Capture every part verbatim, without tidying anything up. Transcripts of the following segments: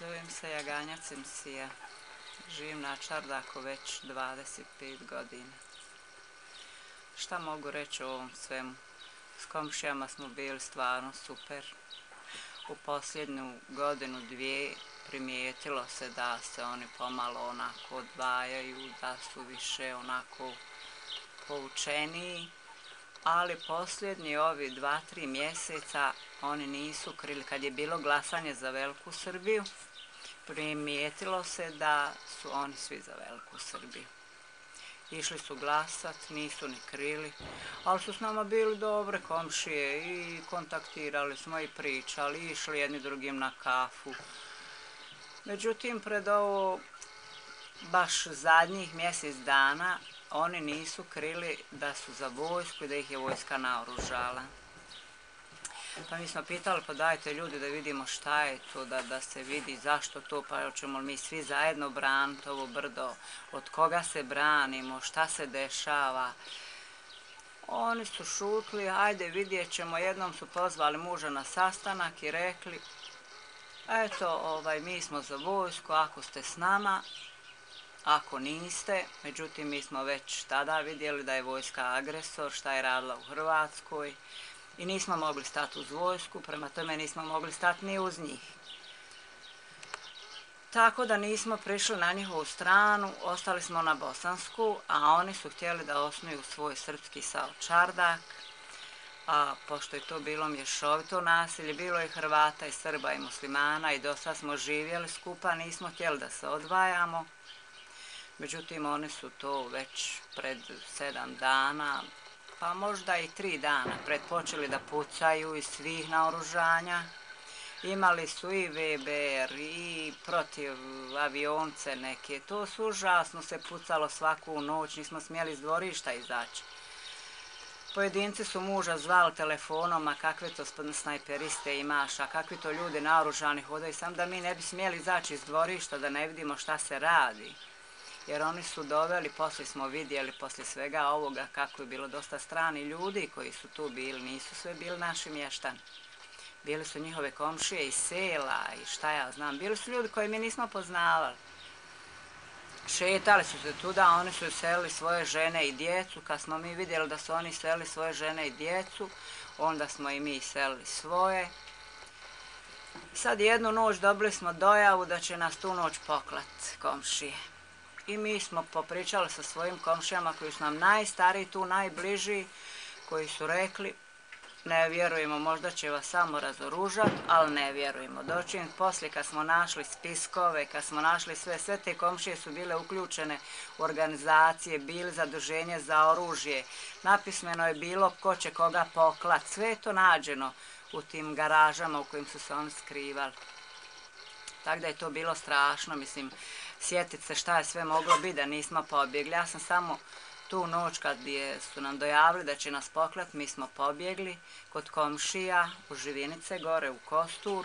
Zovem se Jaganja Cimsija. Živim na Čardaku već dvadeset pet godina. Šta mogu reći o ovom svemu? S komšijama smo bili stvarno super. U posljednju godinu, dvije primijetilo se da se oni pomalo onako odvajaju, da su više onako poučeniji, ali posljednji ovi dva, tri mjeseca oni nisu krili. Kad je bilo glasanje za Veliku Srbiju, primijetilo se da su oni svi za Veliku Srbiju. Išli su glasat, nisu ni krili, ali su s nama bili dobre komšije i kontaktirali smo i pričali, išli jedni drugim na kafu. Međutim, pred ovo baš zadnjih mjesec dana oni nisu krili da su za vojsku i da ih je vojska naoružala. Pa mi smo pitali, pa dajte ljudi da vidimo šta je to, da, da se vidi zašto to, pa ćemo mi svi zajedno braniti ovo brdo, od koga se branimo, šta se dešava. Oni su šutli, ajde vidjet ćemo, jednom su pozvali muža na sastanak i rekli, eto, ovaj, mi smo za vojsku, ako ste s nama, ako niste, međutim mi smo već tada vidjeli da je vojska agresor, šta je radila u Hrvatskoj, i nismo mogli stati uz vojsku, prema tome nismo mogli stati ni uz njih. Tako da nismo prišli na njihovu stranu, ostali smo na bosansku, a oni su htjeli da osnuju svoj srpski sao Čardak, a pošto je to bilo mješovito nasilje, bilo je Hrvata i Srba i muslimana i dosta smo živjeli skupa, nismo htjeli da se odvajamo. Međutim, oni su to već pred sedam dana, pa možda i tri dana pred počeli da pucaju iz svih naoružanja. Imali su i ve be er i protiv avionce neke. To su užasno se pucalo svaku noć, nismo smjeli iz dvorišta izaći. Pojedinci su muža zvali telefonom, a kakve to snajperiste imaš, a kakvi to ljudi naoružani hodaju, sam da mi ne bi smjeli izaći iz dvorišta, da ne vidimo šta se radi. Jer oni su doveli, poslije smo vidjeli, poslije svega ovoga, kako je bilo dosta strani ljudi koji su tu bili, nisu sve bili naši mještani. Bili su njihove komšije iz sela i šta ja znam, bili su ljudi koje mi nismo poznavali. Šetali su se tuda, oni su iselili svoje žene i djecu, kad smo mi vidjeli da su oni iselili svoje žene i djecu, onda smo i mi iselili svoje. Sad jednu noć dobili smo dojavu da će nas tu noć poklat komšije. I mi smo popričali sa svojim komšijama koji su nam najstariji tu, najbliži, koji su rekli ne vjerujemo, možda će vas samo razoružati, ali ne vjerujemo. Dočim poslije kad smo našli spiskove, kad smo našli sve, sve te komšije su bile uključene u organizacije, bili zaduženje za oružje, napismeno je bilo ko će koga poklat, sve je to nađeno u tim garažama u kojim su se oni skrivali. Tako da je to bilo strašno, mislim, sjetiti se šta je sve moglo biti da nismo pobjegli. Ja sam samo tu noć kad je, su nam dojavili da će nas poklat, mi smo pobjegli kod komšija u Živinice gore u Kostur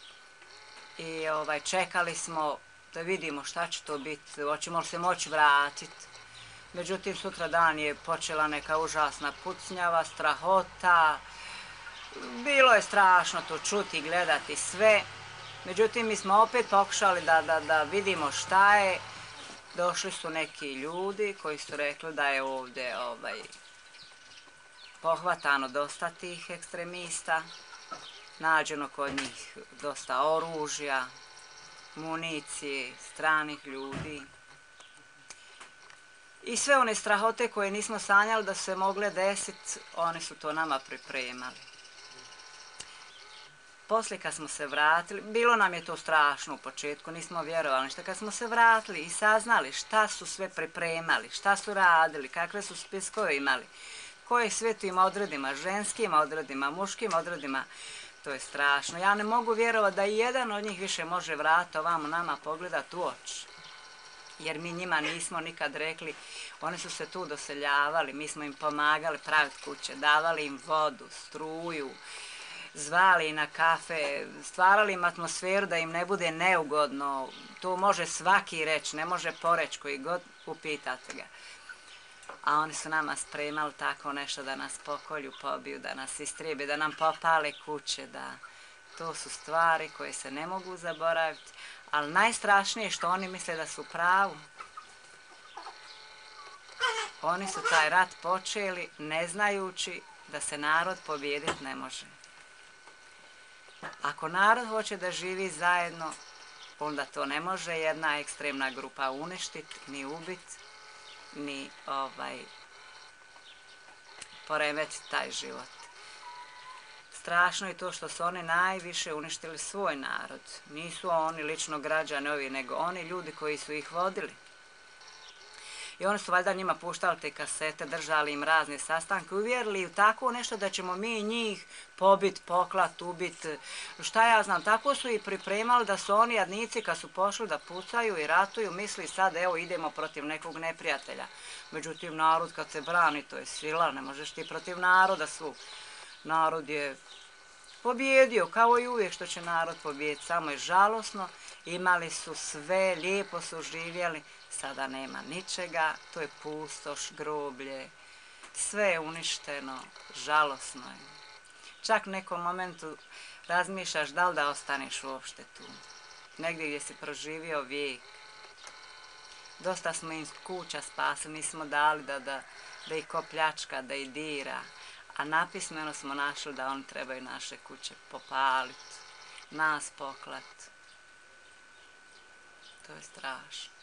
i ovaj, čekali smo da vidimo šta će to biti, hoćemo li se moći vratiti. Međutim, sutra dan je počela neka užasna pucnjava, strahota, bilo je strašno to čuti i gledati sve. Međutim, mi smo opet pokušali da, da, da vidimo šta je. Došli su neki ljudi koji su rekli da je ovdje ovaj, pohvatano dosta tih ekstremista, nađeno kod njih dosta oružja, municije, stranih ljudi i sve one strahote koje nismo sanjali da su se mogle desiti, oni su to nama pripremali. Poslije kad smo se vratili, bilo nam je to strašno u početku, nismo vjerovali ništa. Kad smo se vratili i saznali šta su sve pripremali, šta su radili, kakve su spiskove imali, koje sve tim odredima, ženskim odredima, muškim odredima, to je strašno. Ja ne mogu vjerovati da i jedan od njih više može vratiti ovamo nama pogledati u oči. Jer mi njima nismo nikad rekli, oni su se tu doseljavali, mi smo im pomagali praviti kuće, davali im vodu, struju, zvali na kafe, stvarali im atmosferu da im ne bude neugodno. To može svaki reći, ne može poreći koji god upitate ga. A oni su nama spremali tako nešto da nas pokolju, pobiju, da nas istrijebi, da nam popale kuće, da To su stvari koje se ne mogu zaboraviti, ali najstrašnije je što oni misle da su u pravu. Oni su taj rat počeli ne znajući da se narod pobijediti ne može. Ako narod hoće da živi zajedno, onda to ne može jedna ekstremna grupa uništiti, ni ubiti, ni ovaj, poremetiti taj život. Strašno je to što su oni najviše uništili svoj narod. Nisu oni lično građani ovi, nego oni ljudi koji su ih vodili. I oni su valjda njima puštali te kasete, držali im razne sastanke, uvjerili u tako nešto da ćemo mi njih pobit, poklat, ubit. Šta ja znam, tako su i pripremali da su oni jadnici kad su pošli da pucaju i ratuju, misli sad evo idemo protiv nekog neprijatelja. Međutim, narod kad se brani, to je sila, ne možeš ti protiv naroda svog. Narod je pobjedio, kao i uvijek što će narod pobijediti, samo je žalosno, imali su sve, lijepo su živjeli, sada nema ničega, to je pustoš, groblje, sve je uništeno, žalosno je. Čak u nekom momentu razmišljaš da li da ostaneš uopšte tu, negdje gdje si proživio vijek. Dosta smo im kuća spasili, nismo dali da, da, da ih ko pljačka, da ih dira, a napismeno smo našli da oni trebaju naše kuće popaliti, nas poklati. To je strašno.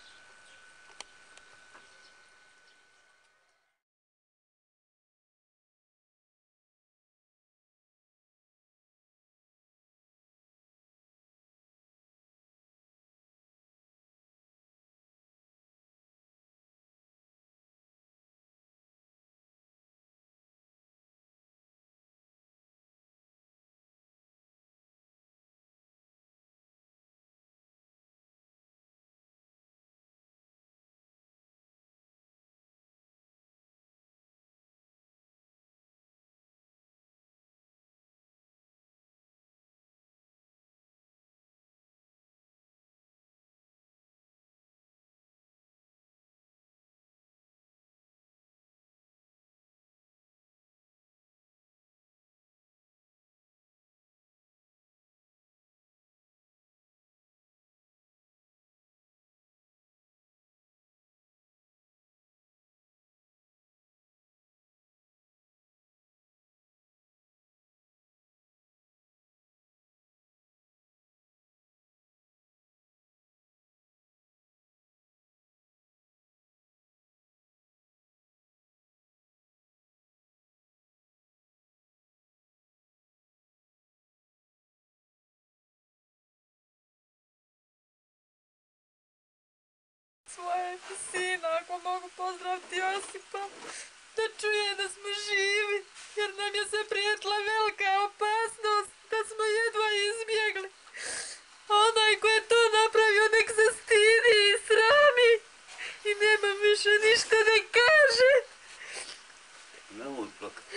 Svoje sina, ako mogu pozdraviti Josipa, da čuje da smo živi, jer nam je se prijetila velika opasnost, da smo jedva izbjegli. Onaj ko je to napravio, nek se stidi i srami i nema više ništa da kaže. Nemoj plakati.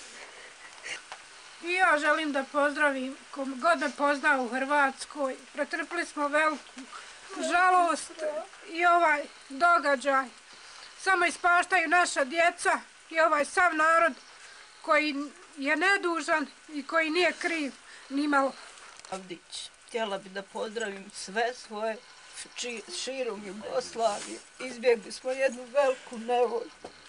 I ja želim da pozdravim kom god me pozna u Hrvatskoj. Pretrpili smo veliku žalost i ovaj događaj. Samo ispaštaju naša djeca i ovaj sav narod koji je nedužan i koji nije kriv nimalo. Avdić, htjela bi da pozdravim sve svoje širom Jugoslavije. Izbjegli smo jednu veliku nevolju.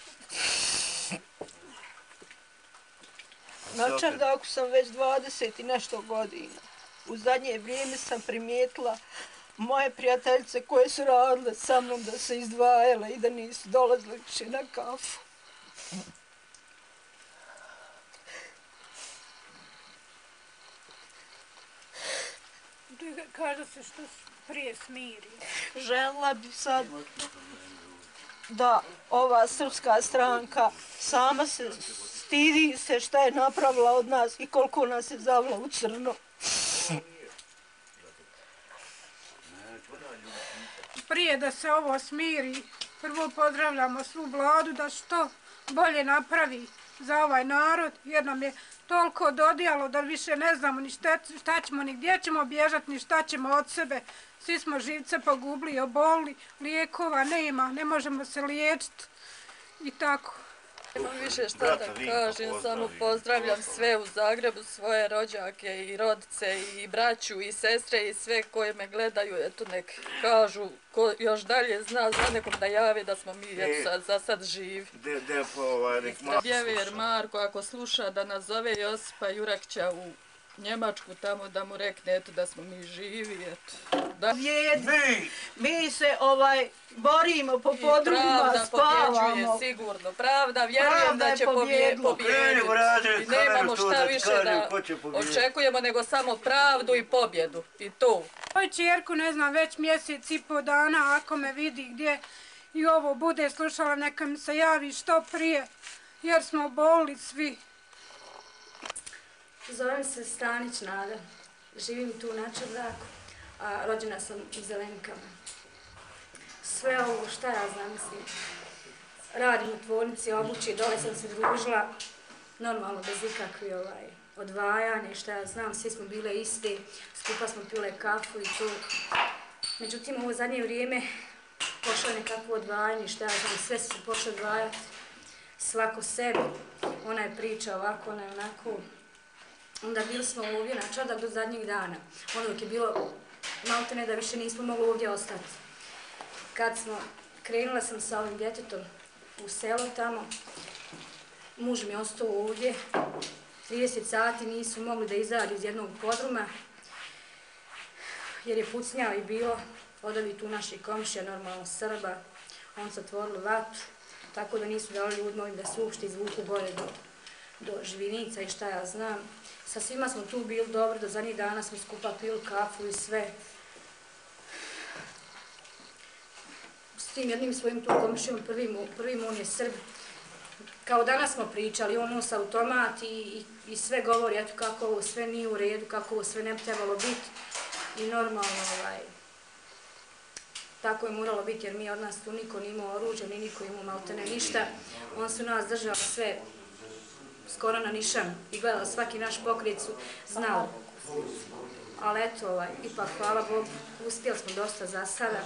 Na Čardaku sam već dvadeset i nešto godina. U zadnje vrijeme sam primijetila moje prijateljice koje su radile sa mnom da se izdvajale i da nisu dolazile više na kafu. Kaže se što prije smiri. Željela bi sad da ova srpska stranka sama se stidi se šta je napravila od nas i koliko nas je zavila u crno. Prije da se ovo smiri, prvo pozdravljamo svu vladu da što bolje napravi za ovaj narod, jer nam je toliko dodijalo da više ne znamo ni šta, šta ćemo, ni gdje ćemo bježati, ni šta ćemo od sebe. Svi smo živce pogubili, obolili, lijekova nema, ne možemo se liječiti i tako. Nemam više šta da kažem, samo pozdravljam sve u Zagrebu, svoje rođake i rodice i braću i sestre i sve koje me gledaju, eto nek kažu, ko još dalje zna, zna nekom da javi da smo mi eto sad, za sad živi. Bjever Marko, ako sluša, da nazove Josipa Jurakća u Njemačku tamo da mu rekne eto da smo mi živi, eto. Da. Vjedni, mi se ovaj borimo po podrumima, spavamo. Pravda pobjeđuje sigurno, pravda vjerujem da će pobijediti. I nemamo šta više da očekujemo nego samo pravdu i pobjedu. I to. Moju čerku ne znam već mjesec i po dana, ako me vidi gdje i ovo bude slušala, neka mi se javi što prije, jer smo bolili svi. Zovem se Stanić Nada, živim tu na Čardaku, a rođena sam u Zelenkama. Sve ovo šta ja znam, mislim, radim u tvornici obući, dole sam se družila, normalno bez ikakvi ovaj, odvajanja, šta ja znam, svi smo bile iste, skupa smo pile kafu i to. Međutim, ovo zadnje vrijeme pošlo je nekakvo odvajanje, šta ja znam, sve su se pošle odvajati, svako sebi, ona je priča ovako, ona je onako. Onda bili smo ovdje na Čardak do zadnjih dana, ono dok je bilo maltene da više nismo mogli ovdje ostati. Kad smo, krenula sam sa ovim djetetom u selo tamo, muž mi je ostao ovdje, trideset sati nisu mogli da izađu iz jednog podruma, jer je pucnjao i bilo od ovih tu naših komšija, normalno Srba, on su otvorili vatru, tako da nisu dali ljudima da se uopšte izvuku gore do, do Živinica i šta ja znam. Sa svima smo tu bili dobro, do zadnjih dana smo skupa pili kafu i sve. S tim jednim svojim tu komšijom, prvim, prvim on je Srb. Kao danas smo pričali, on nosi automat i, i, i sve govori, eto kako ovo sve nije u redu, kako ovo sve ne bi trebalo biti. I normalno, ovaj, tako je moralo biti, jer mi od nas tu niko nije imao oružje, ni niko imao maltene ništa. On su nas držao sve skoro na nišanu i gledala svaki naš pokret su znali. Ali eto, ovaj, ipak hvala Bogu, uspjeli smo dosta za sada.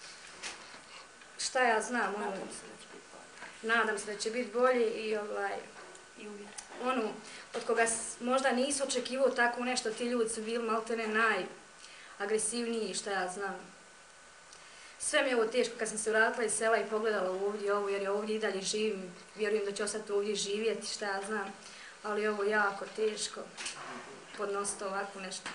Šta ja znam, ono, nadam se da će biti bolje i ovaj, ono, od koga možda nisu očekivao tako nešto, ti ljudi su bili maltene najagresivniji, šta ja znam. Sve mi je ovo teško kad sam se vratila iz sela i pogledala ovdje ovo, jer ja ovdje i dalje živim, vjerujem da ću ostati ovdje živjeti, šta ja znam, ali ovo je jako teško podnositi ovako nešto.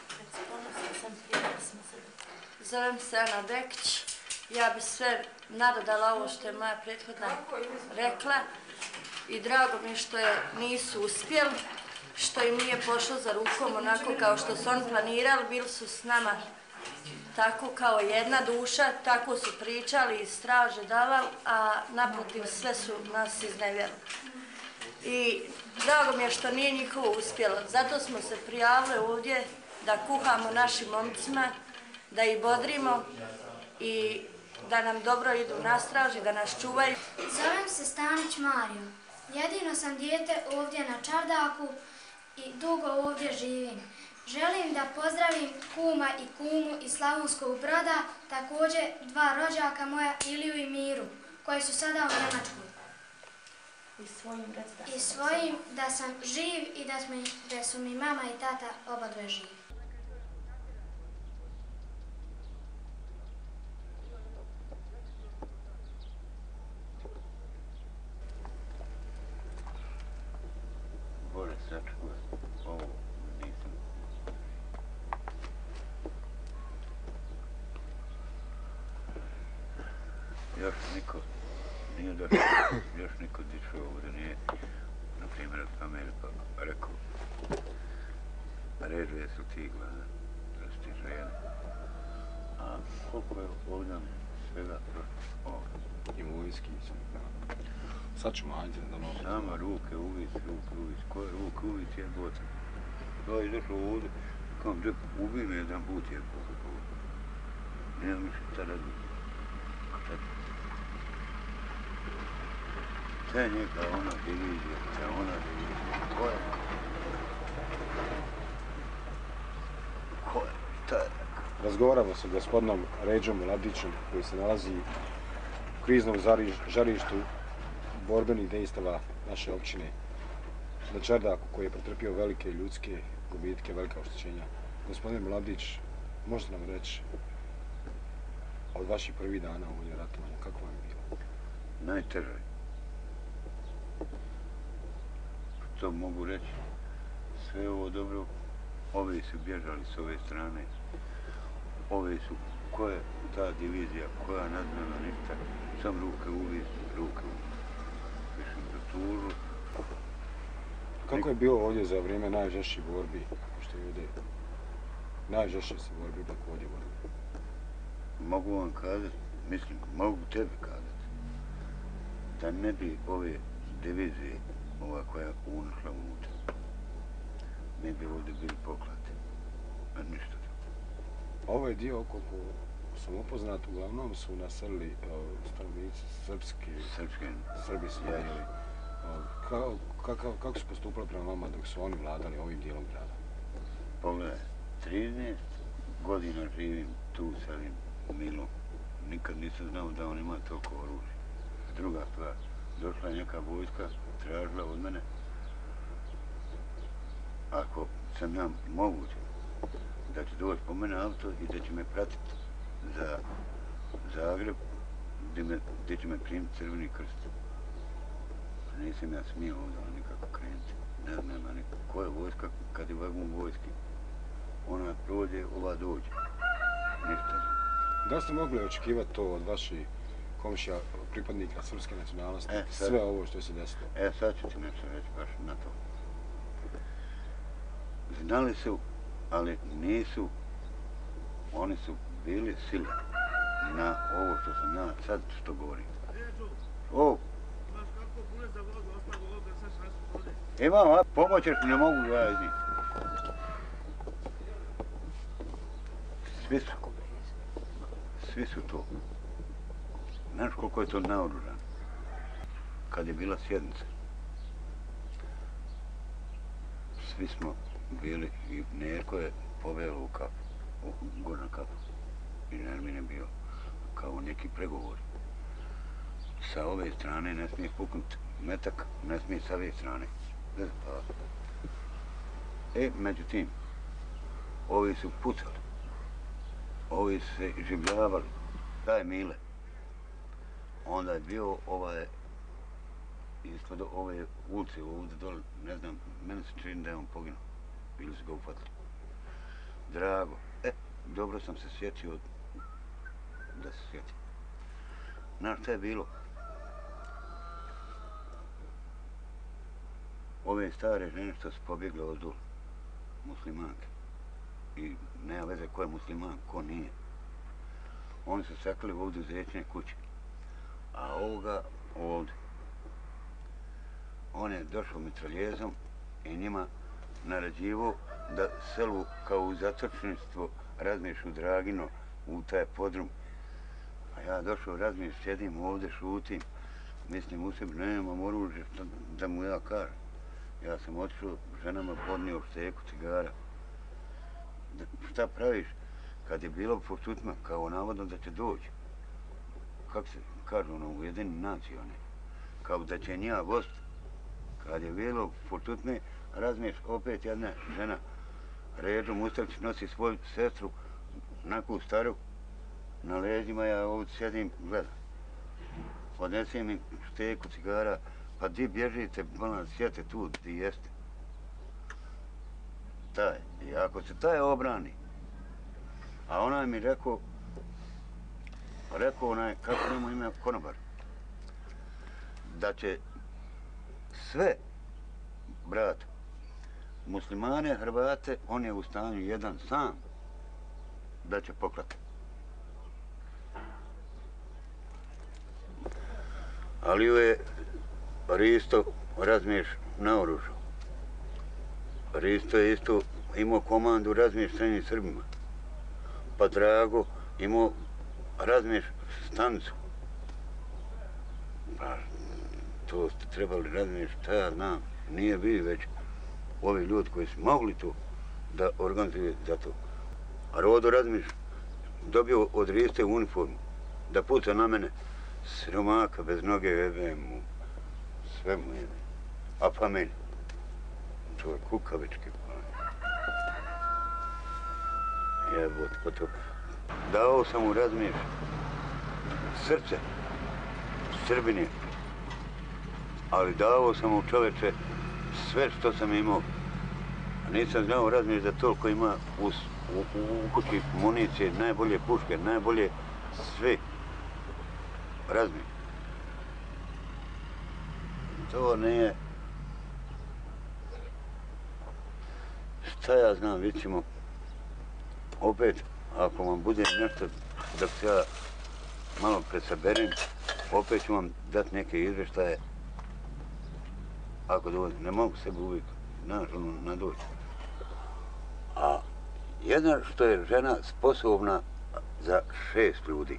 Zovem se Ana Dekić, ja bi sve nadodala ovo što je moja prethodna rekla i drago mi što je nisu uspjeli, što im nije pošlo za rukom onako kao što su oni planirali, bili su s nama tako kao jedna duša, tako su pričali i straže davali, a naprotiv sve su nas iznevjeli. I drago mi je što nije njihovo uspjelo, zato smo se prijavili ovdje da kuhamo našim momcima, da ih bodrimo i da nam dobro idu na straži, da nas čuvaju. Zovem se Stanić Mario. Jedino sam dijete ovdje na Čardaku i dugo ovdje živim. Želim da pozdravim kuma i kumu iz Slavonskog Broda, također dva rođaka moja, Iliju i Miru, koji su sada u Njemačkoj. I svojim I svojim da sam živ i da, smo, da su mi mama i tata oba dve živi. Bože, sačuvaj, ovo nisam. Još niko nije došao, još niko dišao ovdje nije, na primjer od kamere pa rekao, ređe jesu ti gladan, da su ti žena. A koliko je ovdje svega prošlo? Imovinski sam. Sad ćemo ajde da malo... Sama ruke uvic, ruke uvic, koje ruke uvic je boca. Ja je došao ovdje, kam džep, ubi me jedan put je boca. Nema više šta radi. Sve neka ona divizija, sve ona divizija. Ko je? Ko je? Šta je? Razgovaramo sa gospodinom Ređom Mladićem koji se nalazi u kriznom žarištu borbenih dejstava naše općine na Čardaku koji je pretrpio velike ljudske gubitke, velika oštećenja. Gospodin Mladić, možete nam reći od vaših prvih dana ovdje ratovanja, kako vam je bilo? Najteže. Što mogu reći? Sve ovo dobro, ovi su bježali s ove strane. Ovi su, ko je ta divizija, koja nadmena ništa, sam ruke uviz, ruke uviz. Više za tužu. Kako je bilo ovdje za vrijeme najžešćih borbi, što je ovdje najžešće se borbi, kako ovdje borbi? Mogu vam kazati, mislim, mogu tebi kazati, da ne bi ove divizije, ova koja unušla unutra, ne bi ovdje bili poklati. A ništa drugo. Ovaj dio oko sam upoznat, uglavnom su naselili stanovnici srpske, Srpske, Srbi su bili. Kako, kako, kako su postupali prema vama dok su oni vladali ovim dijelom grada? Pogledaj, trinaest godina živim tu sa ovim Milom. Nikad nisam znao da on ima toliko oružja. Druga stvar, došla je neka vojska, tražila od mene, ako sam ja moguće, da će doći po mene auto i da će me pratiti za Zagreb, gdje, me, gdje će me primiti Crveni krst. Nisam ja smio ovdje nikako krenuti. Ne znam, ani ko je vojska kad je vagun vojski. Ona prođe, ova dođe. Ništa drugo. Da ste mogli očekivati to od vaših komšija, pripadnika srpske nacionalnosti, e, sad, sve ovo što se desilo? E, sad ću ti nešto reći baš na to. Znali su, ali nisu, oni su bili sile na ovo što sam ja sad što govorim. O! Imam, a pomoćeš mi, ne mogu ja iz njih. Svi su, svi su to. Znaš koliko je to naoružano? Kad je bila sjednica, svi smo bili, i Nerko je poveo u kapu, u gornju kapu. I Nermin je bio kao neki pregovor. Sa ove strane ne smije puknuti metak, ne smije sa ove strane. E, međutim, ovi su pucali, ovi su se življavali, taj Mile. Onda je bio ovaj, ispod ove ulice ovdje dole, ne znam, meni se čini da je on poginuo, bili su ga ufatili. Drago, e, dobro sam se sjetio da se sjetim. Znaš šta je bilo? Ove stare žene što su pobjegle od dole, muslimanke, i nema veze ko je musliman, ko nije. Oni su sakrili ovdje u zečne kuće, a ovoga ovdje. On je došao mitraljezom i njima naređivo da selu kao u zatočništvo razmiješu Dragino u taj podrum. A ja došao razmiješ, sjedim ovdje, šutim, mislim u sebi, nemam oružje da mu ja kažem. Ja sam otišao, ženama podnio šteku cigara. Šta praviš kad je bilo poštutma, kao navodno da će doći? Kako se kažu ono, Ujedinjene nacije one? Kao da će njega gost. Kad je bilo poštutme, razmiješ opet jedna žena. Ređo Mustavić nosi svoju sestru, neku staru, na leđima, ja ovdje sjedim, gledam. Odnesem im šteku cigara, pa di bježite, bolan, sjete tu, di jeste. Taj, i ako se taj obrani, a ona mi rekao, rekao onaj, kako njemu ime konobar, da će sve, brat, muslimane, Hrvate, on je u stanju jedan sam, da će poklati. Ali je Risto razmiješ naoružao. Risto je isto imao komandu razmiješ srednjim Srbima. Pa Drago imao razmiješ stanicu. Pa to ste trebali razmiješ, šta ja znam, nije vi već ovi ljudi koji su mogli to da organizuju za to. A Rodo razmiješ dobio od Riste uniformu da puca na mene, siromaka bez noge, jebe mu. sve mu jede. A pa meni. Čovjek kukavički. Jebot, pa to. Dao sam mu razmiješ. Srce. Srbini. Ali dao sam mu čoveče sve što sam imao. Nisam znao razmiješ da toliko ima u, u, u kući municije, najbolje puške, najbolje sve. Razmiješ. To nije... Šta ja znam, vidit ćemo. Opet, ako vam bude nešto dok se ja malo presaberem, opet ću vam dati neke izveštaje. Ako dođe, ne mogu sebi uvijek, znaš, ono, nadoći. A jedna što je žena sposobna za šest ljudi.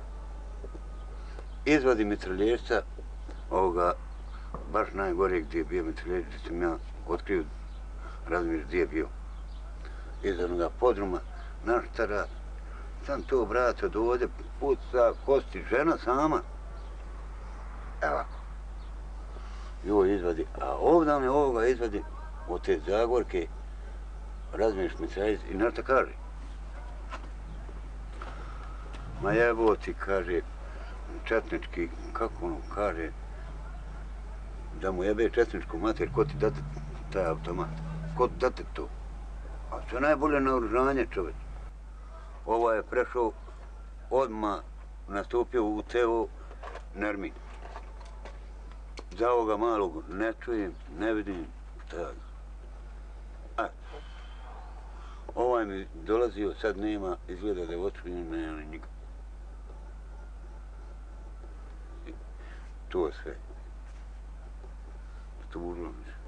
Izvadi mitralješca, ovoga, baš najgore gdje je bio mitralješca, gdje sam ja otkrio razmjer gdje je bio. Iz onoga podruma, naš tada, sam to braco dovode, puca kosti, žena sama. Evo ovako. I ovo izvadi, a ovdje ovoga izvadi od te Zagorke, razmiješ mitralješca i nešto kaže. Ma jebo ti, kaže, četnički, kako ono kaže, da mu jebe četničku mater, ko ti date taj automat? Ko ti date to? A to je najbolje naoružanje, čovječ. Ovo je prešao, odmah nastupio u Teo Nermin. Za ovoga malog ne čujem, ne vidim, šta ja znam. A, ovaj mi dolazio, sad nema, izgleda da je očujem, nema nikog. To sve. Tužno mi se.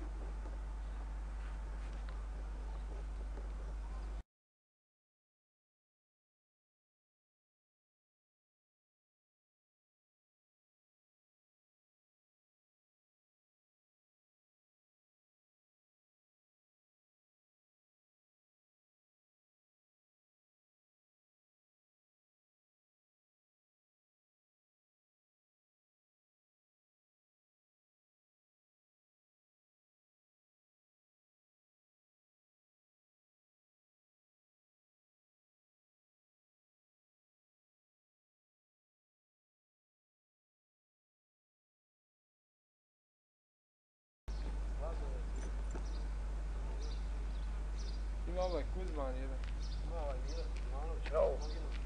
Ima ovaj Kuzman jedan. Ima ovaj Milo, Manović, Rao.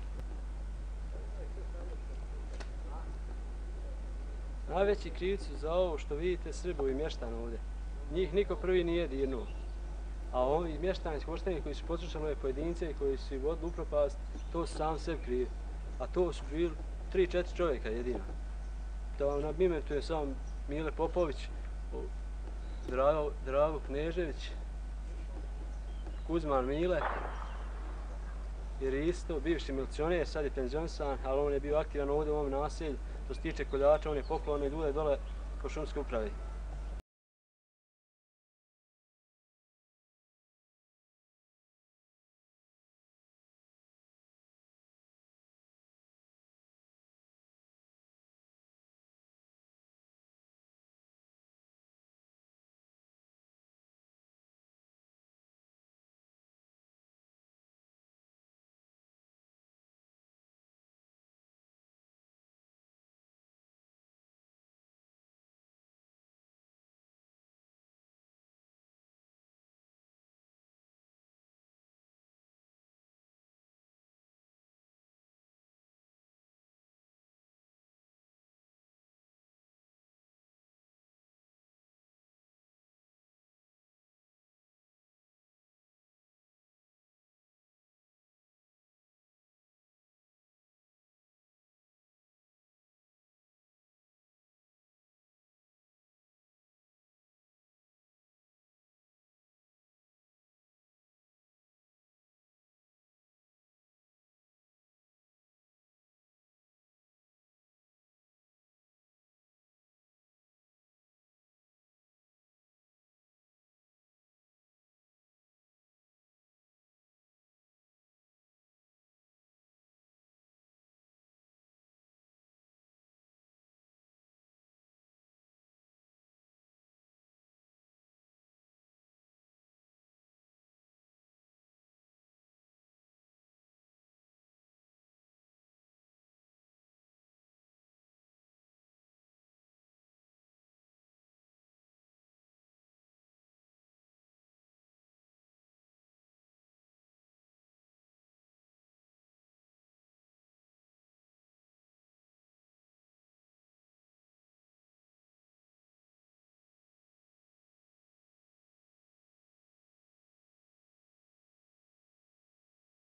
Najveći krivci za ovo što vidite Srbovi mještani ovdje. Njih niko prvi nije dirnuo. A ovi mještani skošteni koji su poslušali ove pojedince i koji su ih vodili u propast, to su sam sebi krivi. A to su bili tri, četiri čovjeka jedina. Da vam nabimentuje sam Mile Popović, Drago, Drago Knežević, Kuzman Mile, jer je isto bivši milicioner, sad je penzionisan, ali on je bio aktivan ovdje u ovom naselju. Što se tiče koljača, on je poklonio ljude dole po šumskoj upravi.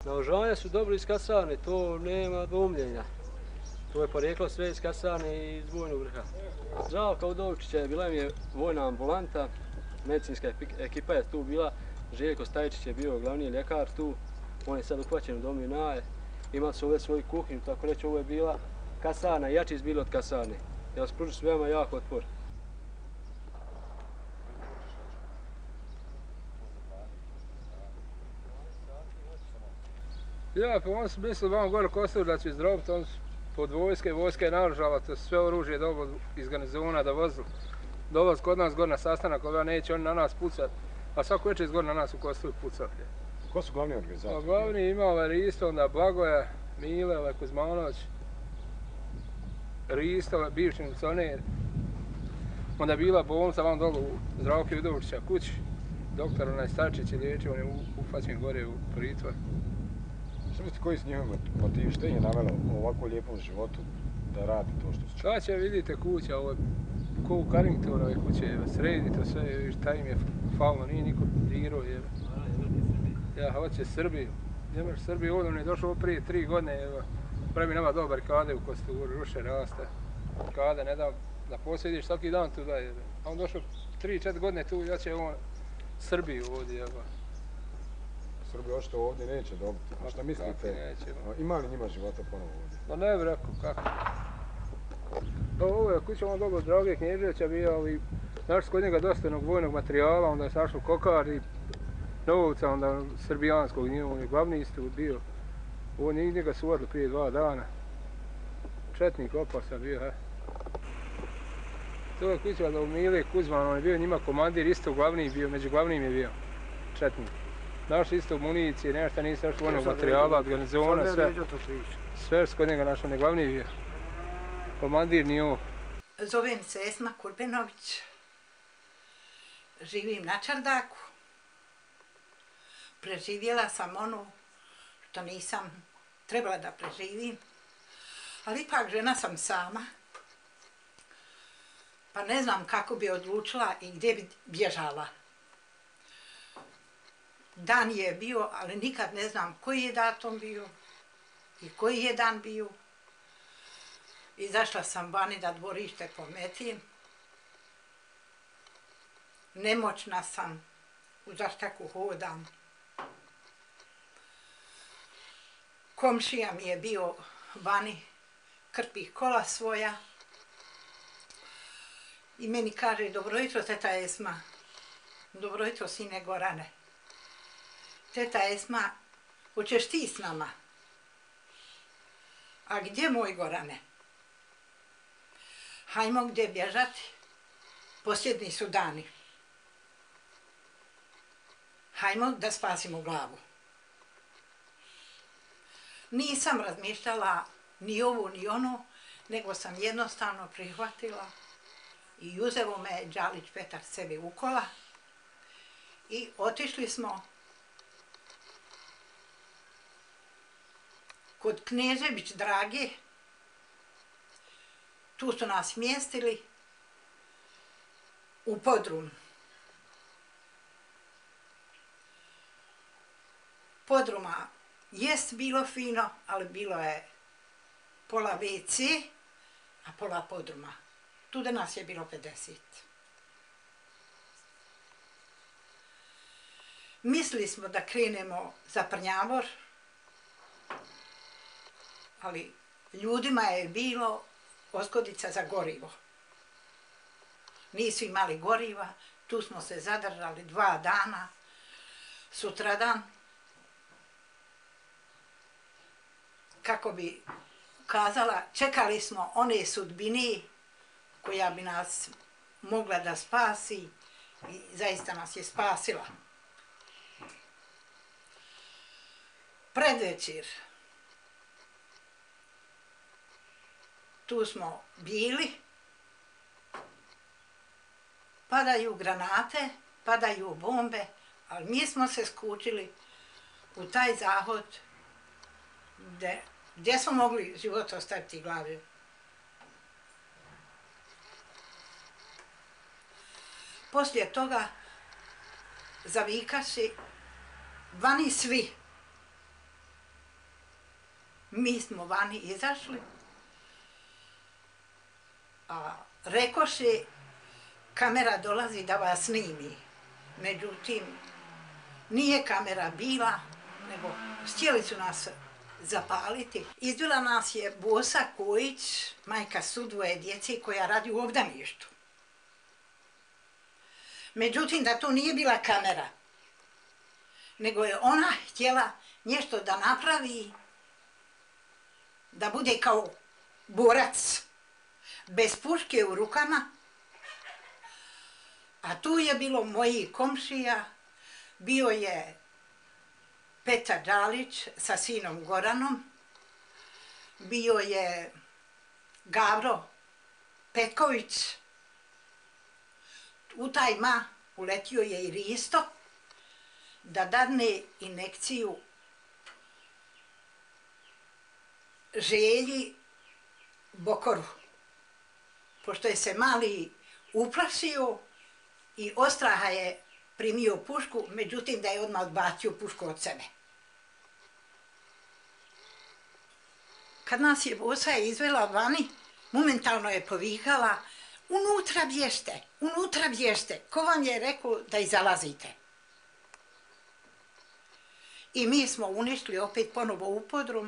Naoružanja su dobro iz kasarne, to nema dvomljenja. To je porijeklo sve iz kasarne i iz vojnog vrha. Zdravka Udovičića je bila mi je vojna ambulanta, medicinska ekipa je tu bila, Željko Stajčić je bio glavni ljekar tu, on je sad uhvaćen u domu junaje, imali su ovdje svoju kuhinju, tako reći ovo je bila kasarna, jači izbili od kasarne. Ja vas pružim su veoma jak otpor. Ja, pa on su mislili vam gore Kostur da će izdrobiti, on su pod vojske, vojska je naružala, to sve oružje dobro iz garnizona da vozili. Dolazi kod nas gore na sastanak, kada neće oni na nas pucat, a svako večer izgore na nas u Kostur pucali. Ko su glavni organizatori? Pa glavni ima ovaj Risto, onda Blagoja, Mile, ovaj Kuzmanović, Risto, bivši milicioner. Onda je bila bolnica vam dolu u Zdravke Udovičića kući. Doktor onaj Stačić je liječio, on je ufaćen gore u pritvor. Što mislite, koji su njihovi motivi, što je navelo u ovako lijepom životu da radi to što su čuli? Šta će, vidite kuća, ovo je ko u Carringtonove kuće, sredi to sve, šta im je falno, nije niko dirao. Ja, hoće Srbiju. Nemaš Srbiju, on je došao prije tri godine, pravi nama dobar barikade u Kosturu, ruše raste. Barikade, ne da, da posjediš svaki dan tu da je. A on došao tri četiri godine tu, ja će on Srbiju ovdje, jeba. Srbija ošto ovdje neće dobiti. A šta mislite, ima li njima života ponovo ovdje? No ne bi rekao, kako. Ovo je kuća on dobro Drage Knježevića bio, ali našli kod njega dosta jednog vojnog materijala, onda je sašao kokar i novca, onda srbijanskog, nije on je glavni isto bio. On je njega su uvarili prije dva dana. Četnik opasan bio, he. To je kuća da u Mile Kuzman, on je bio njima komandir, isto glavni bio, među glavnim je bio. Četnik. Našli isto municije, nešto nisu našli vojnog materijala, od garnizona, sve. Sve su kod njega našli, on je glavni bio. Komandir nije ovo. Zovem se Esma Kurbenović. Živim na Čardaku. Preživjela sam ono što nisam trebala da preživim. Ali ipak žena sam sama. Pa ne znam kako bi odlučila i gdje bi bježala. Dan je bio, ali nikad ne znam koji je datum bio i koji je dan bio. Izašla sam vani da dvorište pometim. Nemoćna sam, u zaštaku hodam. Komšija mi je bio vani, krpi kola svoja. I meni kaže, dobro jutro, teta Esma. Dobro jutro, sine Gorane. Teta Esma, hoćeš ti s nama? A gdje moj Gorane? Hajmo gdje bježati, posljednji su dani. Hajmo da spasimo glavu. Nisam razmišljala ni ovo ni ono, nego sam jednostavno prihvatila i uzeo me Đalić Petar sebi u kola i otišli smo kod Knežević Drage. Tu su nas mjestili u podrum. Podruma jest bilo fino, ali bilo je pola ve ce, a pola podruma. Tu da nas je bilo pedeset. Mislili smo da krenemo za Prnjavor, ali ljudima je bilo oskodica za gorivo. Nisu imali goriva, tu smo se zadržali dva dana. Sutradan, kako bi kazala, čekali smo one sudbine koja bi nas mogla da spasi i zaista nas je spasila. Predvečer, tu smo bili, padaju granate, padaju bombe, ali mi smo se skučili u taj zahod gdje, gdje smo mogli život ostaviti glavi. Poslije toga zavikaši vani svi. Mi smo vani izašli, a rekoše, kamera dolazi da vas snimi. Međutim, nije kamera bila, nego htjeli su nas zapaliti. Izbila nas je Bosa Kojić, majka su dvoje djece koja radi u obdaništu. Međutim, da to nije bila kamera, nego je ona htjela nešto da napravi, da bude kao borac, bez puške u rukama. A tu je bilo moji komšija, bio je Petar Đalić sa sinom Goranom, bio je Gavro Petković, u taj mah uletio je i Risto da dadne injekciju Želji Bokoru, pošto je se mali uplašio i ostraha je primio pušku, međutim da je odmah odbacio pušku od sebe. Kad nas je Bosa izvela vani, momentalno je povikala: unutra bješte, unutra bješte, ko vam je rekao da izalazite? I mi smo unišli opet ponovo u podrum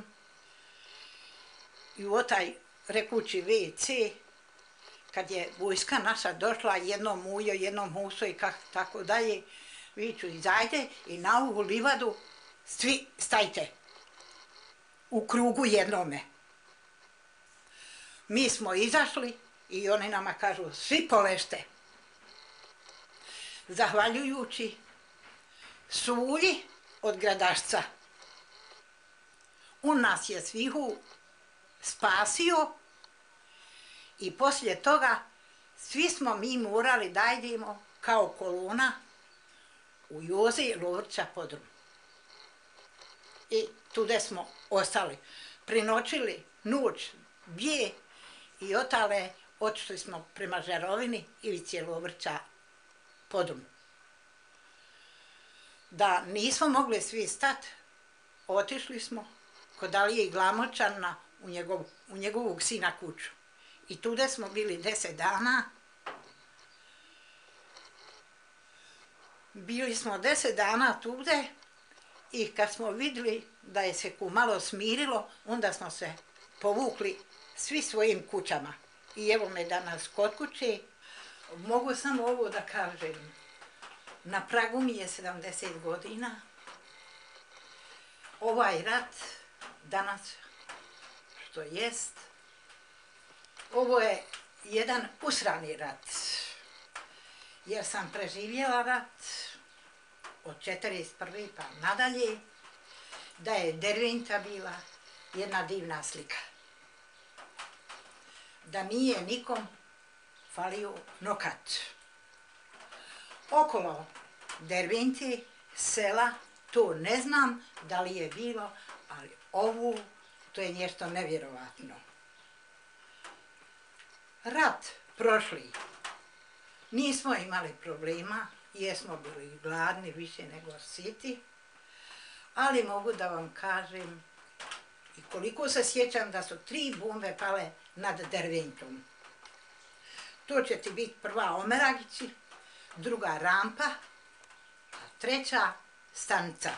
i u taj rekući ve ce, kad je vojska naša došla, jednom mujo, jednom huso i tako dalje, viču izajde i na ovu livadu svi stajte u krugu jednome. Mi smo izašli i oni nama kažu svi polešte. Zahvaljujući Sulji od Gradašca, on nas je svihu spasio i poslije toga svi smo mi morali da idemo kao kolona u Joze Lovrća podrum. I tude smo ostali. Prinočili noć, dvije i otale otišli smo prema Žerovini Ivice Lovrća podrum. Da nismo mogli svi stat, otišli smo kod Alije Glamočana u, njegov, u njegovog sina kuću. I tude smo bili deset dana. Bili smo deset dana tude i kad smo vidjeli da je se malo smirilo, onda smo se povukli svi svojim kućama. I evo me danas kod kuće. Mogu samo ovo da kažem. Na pragu mi je sedamdeset godina. Ovaj rat danas što jest, ovo je jedan usrani rat, jer sam preživjela rat od četrdeset prve pa nadalje, da je Derventa bila jedna divna slika. Da nije nikom falio nokat. Okolo Dervente, sela, to ne znam da li je bilo, ali ovo, to je nešto nevjerovatno. Rat prošli, nismo imali problema, jesmo bili gladni više nego siti, ali mogu da vam kažem i koliko se sjećam da su tri bombe pale nad Derventom. To će ti biti prva Omeragići, druga Rampa, a treća Stanica.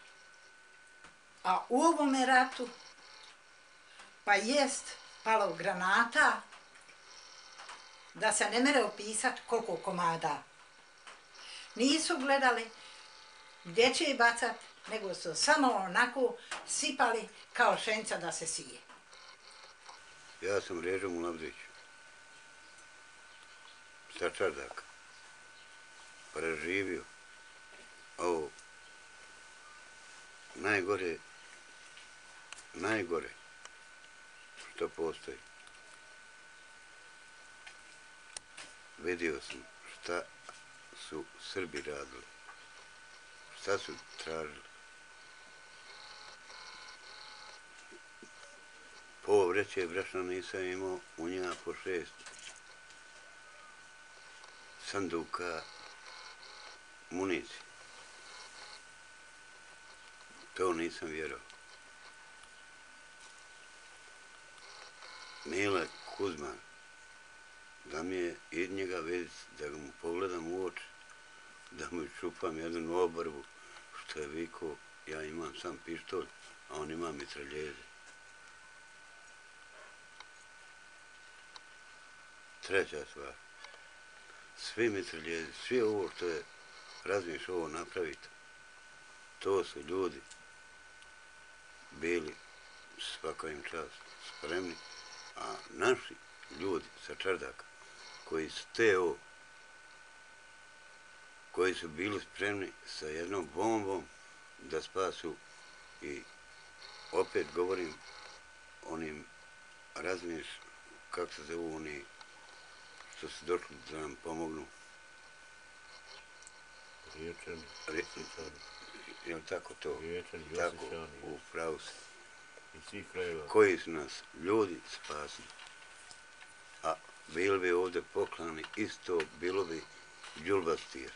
A u ovome ratu pa jest palo granata, da se ne mere opisati koliko komada. Nisu gledali gdje će je bacat, nego su samo onako sipali kao šenca da se sije. Ja sam Režo Mulavdić, sa Čardaka, preživio ovo najgore, najgore što postoji. Vidio sam šta su Srbi radili, šta su tražili. Po vreće brašna nisam imao, u njega po šest sanduka municije. To nisam vjerovao. Mile Kuzman, da mi je iz njega vidjeti, da mu pogledam u oči, da mu čupam jednu obrvu, što je vikao, ja imam sam pištolj, a on ima mitraljeze. Treća stvar, svi mitraljezi, svi ovo što je razmiš ovo napraviti, to su ljudi bili svaka im čast spremni, a naši ljudi sa Čardaka koji su te ovo, koji su bili spremni sa jednom bombom da spasu i opet govorim onim razmiš, kako se zovu oni što su došli da nam pomognu. Riječani, Osjećani. Je li tako to? Riječani, tako, Osjećani. u pravu se. Iz svih krajeva. Koji su nas ljudi spasili. A bili bi ovdje poklani isto, bilo bi Đulbastir.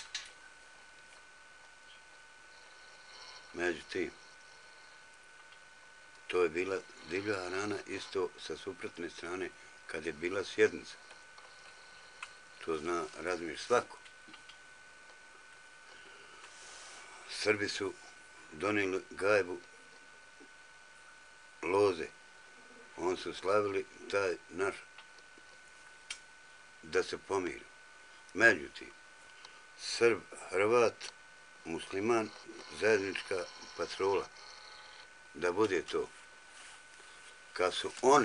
Međutim, to je bila divlja rana isto sa suprotne strane kad je bila sjednica. To zna, razumiješ, svako. Srbi su donijeli gajbu loze. Oni su slavili taj naš da se pomiri. Međutim, Srb, Hrvat, musliman, zajednička patrola. Da bude to. Kad su oni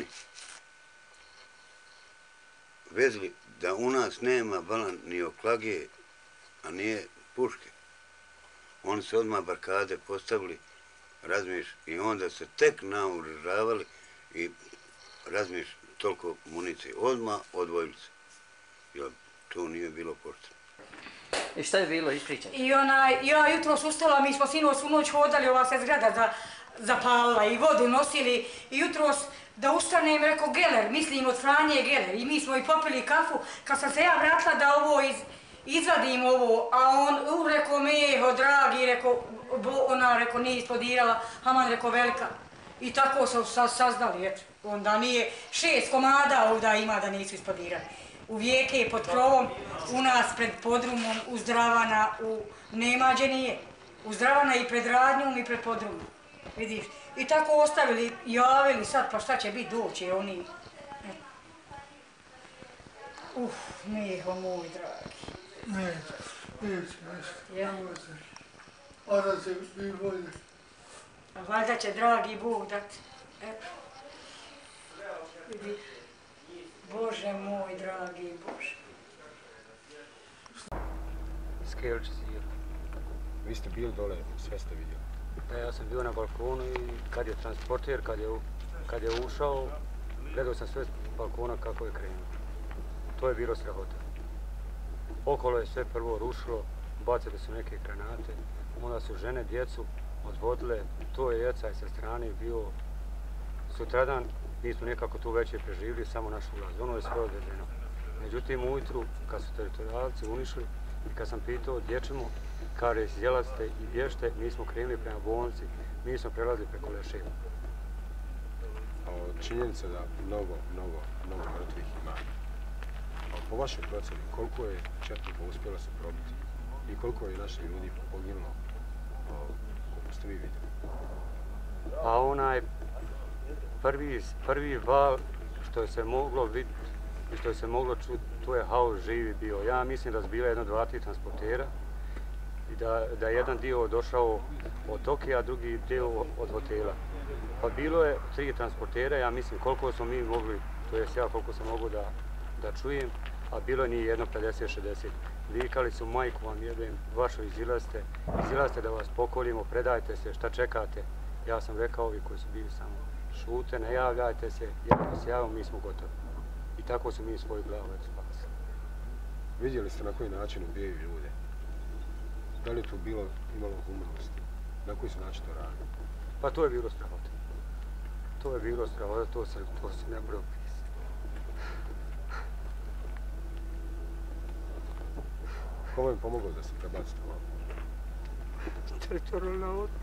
vezli da u nas nema balan ni oklage, a nije puške, oni su odmah barkade postavili, razmiješ, i onda se tek naoružavali i razmiješ toliko municije. Odmah odvojili se. Jer to nije bilo pošteno. I šta je bilo, ispričaj? I onaj, ja jutro ustala, mi smo sinoć svu noć hodali, ova se zgrada za, zapalila i vodu nosili. I jutro da ustanem, rekao Geler, mislim od Franje Geler. I mi smo i popili kafu. Kad sam se ja vratila da ovo iz, izvadim ovo, a on u, rekao Meho, dragi, rekao, bo, ona, rekao, nije isplodirala, Haman, rekao, velika. I tako su sa, saznali, eto. Onda nije šest komada ovdje ima da nisu isplodirali. U Vijeke pod krovom, u nas pred podrumom, u Zdravana, u Nemađe nije. U Zdravana i pred radnjom i pred podrumom. Vidiš? I tako ostavili, javili sad, pa šta će biti doći oni. Uf, Meho moj dragi. Neće, neće nešto. Ja? A da se mi bolje. A valjda će dragi Bog dati. Eto. Vidi. Bože moj, dragi Bože. Skelči sir. Vi ste bili dole, sve ste vidjeli? Da, ja sam bio na balkonu i kad je transporter, kad je, kad je ušao, gledao sam sve s balkona kako je krenuo. To je bilo strahota. Okolo je sve prvo rušilo, bacili su neke granate, onda su žene, djecu odvodile, to je jecaj sa strane bio sutradan. Mi smo nekako tu već preživili, samo naš ulaz. Ono je sve odveženo. Međutim, ujutru, kad su teritorijalci unišli i kad sam pitao gdje ćemo, kaže, izjelazite i bježte, mi smo krenuli prema bolnici, mi smo prelazili preko Leševa. Činjenica da mnogo, mnogo, mnogo mrtvih ima. A po vašoj proceni, koliko je četnika uspjela se probiti i koliko je naših ljudi poginulo, koliko ste vi vidjeli? A onaj prvi, prvi val što je se moglo vidjeti i što je se moglo čuti, to je haos živi bio. Ja mislim da su bila jedno dva, tri transportera i da, da je jedan dio došao od Tokija, a drugi dio od hotela. Pa bilo je tri transportera, ja mislim koliko smo mi mogli, to jest ja koliko sam mogu da, da čujem, a bilo je nije jedno pedeset šezdeset. Vikali su, majku vam jebem, vašo izilazite, izilazite da vas pokolimo, predajte se, šta čekate. Ja sam rekao, ovi koji su bili samo, šute, ne javljajte se, jer ako se javimo, mi smo gotovi. I tako su mi svoju glavu spasili. Vidjeli ste na koji način ubijaju ljude? Da li je tu bilo imalo humanosti? Na koji su način to radili? Pa to je bilo strahota. To je bilo strahota, to se, to se ne bude opisati. Ko vam je pomogao da se prebacite ovako? Teritorijalna odbrana.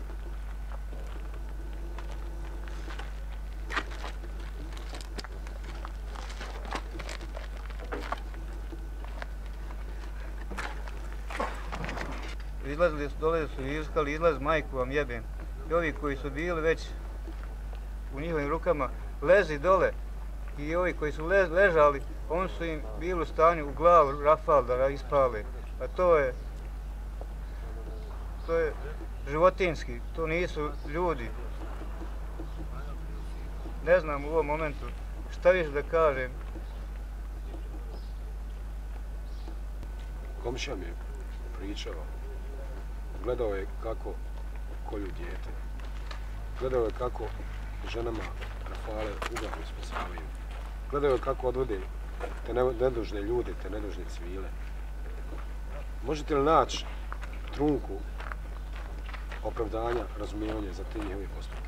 izlazili su, dole su iskali izlaz, majku vam jebem. I ovi koji su bili već u njihovim rukama, lezi dole. I ovi koji su le, ležali, oni su im bili u stanju u glavu rafal da ispale. A to je, to je životinski, to nisu ljudi. Ne znam u ovom momentu šta više da kažem. Komšija mi je pričao, gledao je kako kolju dijete, gledao je kako ženama rafale u glavu ispasavaju, gledao je kako odvode te nedužne ljude, te nedužne civile. Možete li naći trunku opravdanja, razumijevanja za te njihove postupke?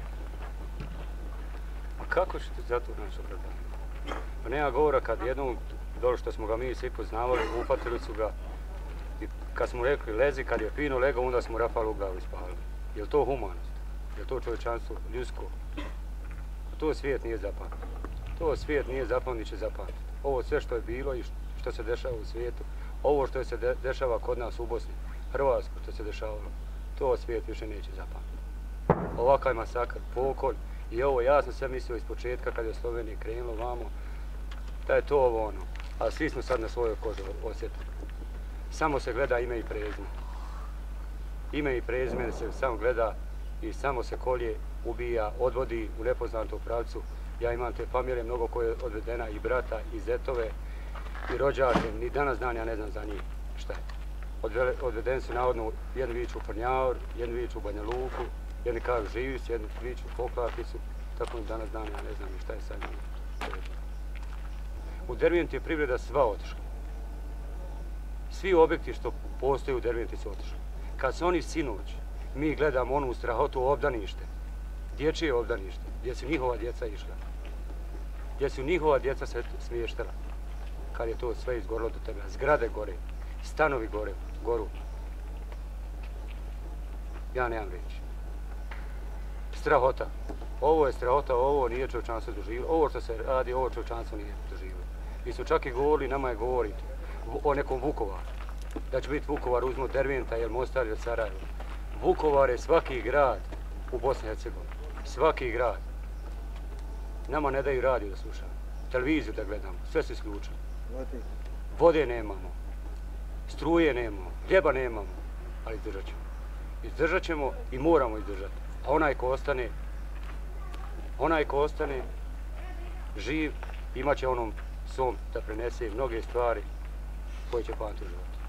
A kako ćete za to naći opravdanje? Pa nema govora kad jednom, dole što smo ga mi svi poznavali, upatili su ga i kad smo rekli lezi, kad je fino legao, onda smo rafal u glavu ispalili. Je li to humanost? Je li to čovječanstvo ljudsko? To svijet nije zapamtio. To svijet nije zapamtio, će zapamtiti. Ovo sve što je bilo i što se dešava u svijetu, ovo što se de dešava kod nas u Bosni, Hrvatskoj što se dešavalo, to svijet više neće zapamtiti. Ovakav masakr, pokolj i ovo, ja sam sve mislio iz početka kad je Slovenija krenulo vamo, da je to ovo ono, a svi smo sad na svojoj koži osjetili. Samo se gleda ime i prezime. Ime i prezime se samo gleda i samo se kolje, ubija, odvodi u nepoznatom pravcu. Ja imam te familije mnogo koje je odvedena i brata, i zetove, i rođake, ni danas dan ja ne znam za njih šta je. Odve, odvedeni su navodno jedni viču u Prnjaur, jedni viču u Banja Luku, jedni kažu živi su, jedni viču u Poklapicu, tako ni danas dan ja ne znam šta je sa njim. U Derventi je privreda sva otišla. Svi objekti što postoje u Derventi su otišli. Kad su oni sinoć, mi gledamo onu strahotu obdanište, dječje obdanište, gdje su njihova djeca išla, gdje su njihova djeca se smještala, kad je to sve izgorilo do tebe. Zgrade gore, stanovi gore, goru. Ja nemam reći. Strahota. Ovo je strahota, ovo nije čovječanstvo doživjelo. Ovo što se radi, ovo čovječanstvo nije doživjelo. Mi su čak i govorili, nama je govoriti o nekom Vukovaru. Da će biti Vukovar uzmo Derventa ili Mostar ili Sarajevo. Vukovar je svaki grad u Bosni i Hercegovini. Svaki grad. Nama ne daju radio da slušamo. Televiziju da gledamo. Sve se isključilo. Vode nemamo. Struje nemamo. Hljeba nemamo. Ali izdržat ćemo. Izdržat ćemo i moramo izdržati. A onaj ko ostane, onaj ko ostane živ, imat će onom svom da prenese mnoge stvari koje će pamati u životu.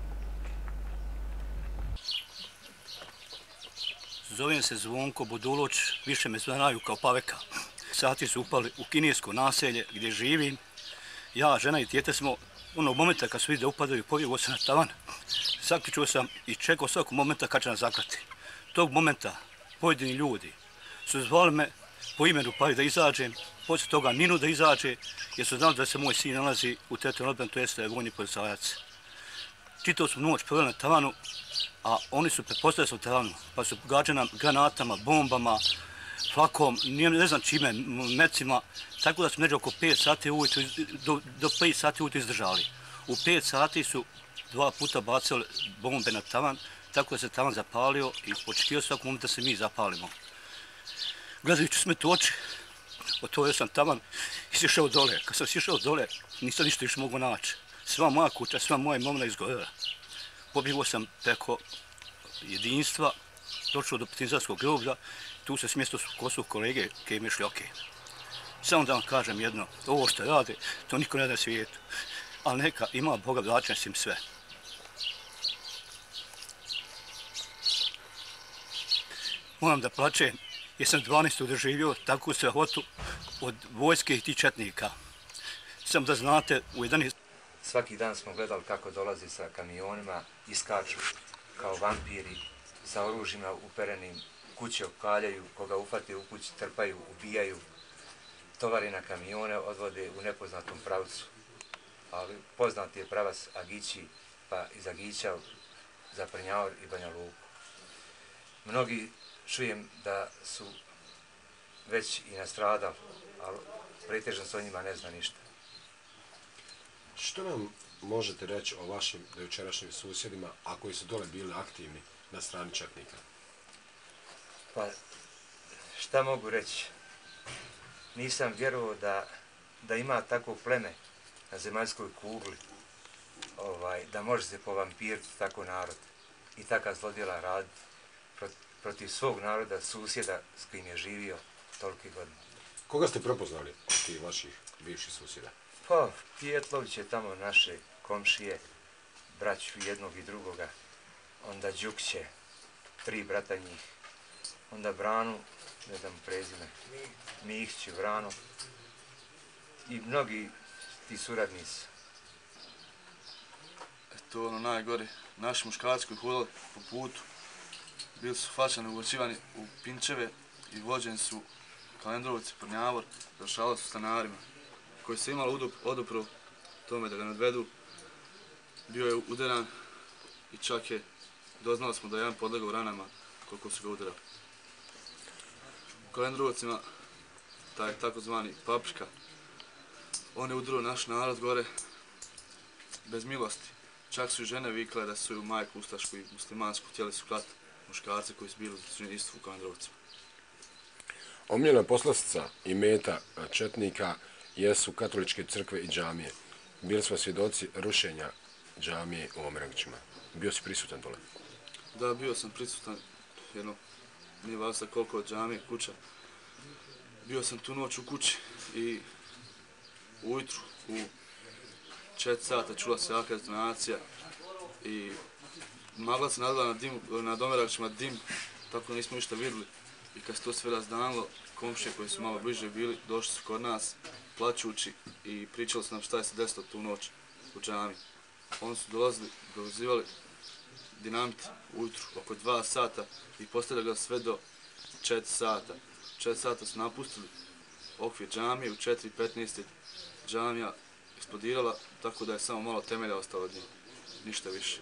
Zovem se Zvonko Buduloć, više me znaju kao Paveka. Sati su upali u kinesko naselje gdje živim. Ja, žena i dijete smo, onog momenta kad su vidi da upadaju, pobjegao sam na tavan. Zaključio sam i čekao svakog momenta kad će nas zaklati. Tog momenta pojedini ljudi su zvali me po imenu pa da izađem, poslije toga Ninu da izađe, jer su znali da se moj sin nalazi u teritorijalnoj odbrani, to jeste vojni policajac. Čitao su noć proveli na tavanu, a oni su pretpostavili su u tavanu, pa su gađani granatama, bombama, flakom, ne znam čime, mecima, tako da su neđe oko pet sati ujutru, do, do pet sati ujutru izdržali. U pet sati su dva puta bacili bombe na tavan, tako da se tavan zapalio i očekio svakog momenta da se mi zapalimo. Gledajući sme tu oči, otvorio sam tavan i sišao dole. Kad sam sišao dole, nisam ništa više mogu naći. Sva moja kuća, sva moja imovina izgorela. Pobjegao sam preko jedinstva, došao do partizanskog groblja, tu se smjesto ko su kolege koji mi šli ok. Samo da vam kažem jedno, ovo što rade, to niko ne da na svijetu. Ali neka ima Boga vraćan s im sve. Moram da plačem, jer sam dvanaesto doživio takvu strahotu od vojske i tih četnika. Sam da znate, u jedanaest... Svaki dan smo gledali kako dolazi sa kamionima, iskaču kao vampiri, sa oružjima uperenim, kuće okaljaju, koga ufate u kući, trpaju, ubijaju, tovari na kamione, odvode u nepoznatom pravcu. Ali poznat je pravac Agići, pa iz Agića za Prnjaur i Banja Luku. Mnogi čujem da su već i nastradali, ali pretežno se o njima ne zna ništa. Što nam možete reći o vašim dojučerašnjim susjedima, a koji su dole bili aktivni na strani četnika? Pa, šta mogu reći? Nisam vjerovao da, da ima takvo pleme na zemaljskoj kugli, ovaj, da može se povampiriti tako narod i taka zlodjela raditi prot, protiv svog naroda, susjeda s kojim je živio toliki godina. Koga ste prepoznali od tih vaših bivših susjeda? Pa, Pijetlović je tamo naše komšije, braću jednog i drugoga, onda Đukiće, tri brata njih, onda Branu, ne znam prezime, Mihić, Brano i mnogi ti suradnici. To je ono najgore. Naši muškarci koji hodali po putu bili su fačani, uvoćivani u pinčeve i vođeni su Kalendrovci, Prnjavor, završavali su stanarima koji su imali odupro tome da ga ne odvedu. Bio je udaran i čak je, doznali smo da je jedan podlegao ranama koliko su ga udarali. U Kalendrovcima, taj takozvani Paprika, on je udarao naš narod gore bez milosti. Čak su i žene vikale da su ju majku ustašku i muslimansku htjeli su klati muškarce koji su bili u istu u Kalendrovcima. Omiljena poslastica i meta četnika jesu katoličke crkve i džamije. Bili smo svjedoci rušenja džamije u Omeragićima. Bio si prisutan dole? Da, bio sam prisutan jedno, nije važno koliko od džamije, kuća. Bio sam tu noć u kući i ujutru u četiri sata čula se jaka detonacija i magla se nadala na, dim, na Omeragićima dim, tako nismo ništa vidjeli. I kad se to sve razdanilo, komšije koji su malo bliže bili, došli su kod nas, plaćući i pričali su nam šta je se desilo tu noć u džami. Oni su dolazili, dolazivali dinamit ujutru oko dva sata i postavljali ga sve do četiri sata. U četiri sata su napustili okvir džamije, u četiri petnaest džamija eksplodirala, tako da je samo malo temelja ostalo od njih, ništa više.